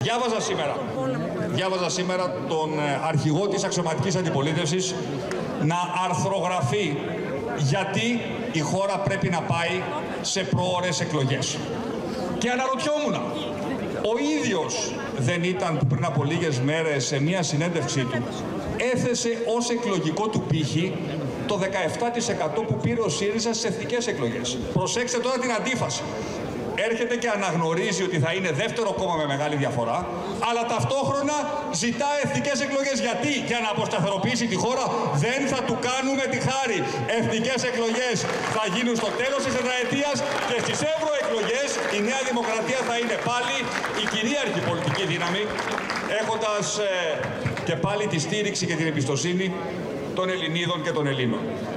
Διάβαζα σήμερα τον αρχηγό της αξιωματικής αντιπολίτευσης να αρθρογραφεί γιατί η χώρα πρέπει να πάει σε προώρες εκλογές. Και αναρωτιόμουν, ο ίδιος δεν ήταν που πριν από λίγες μέρες σε μια συνέντευξή του έθεσε ως εκλογικό του πύχη το 17% που πήρε ο ΣΥΡΙΖΑ στις εθνικές εκλογές. Προσέξτε τώρα την αντίφαση. Έρχεται και αναγνωρίζει ότι θα είναι δεύτερο κόμμα με μεγάλη διαφορά, αλλά ταυτόχρονα ζητά εθνικές εκλογές. Γιατί? Για να αποσταθεροποιήσει τη χώρα. Δεν θα του κάνουμε τη χάρη. Εθνικές εκλογές θα γίνουν στο τέλος της τετραετίας και στις ευρωεκλογές η Νέα Δημοκρατία θα είναι πάλι η κυρίαρχη πολιτική δύναμη, έχοντας και πάλι τη στήριξη και την εμπιστοσύνη των Ελληνίδων και των Ελλήνων.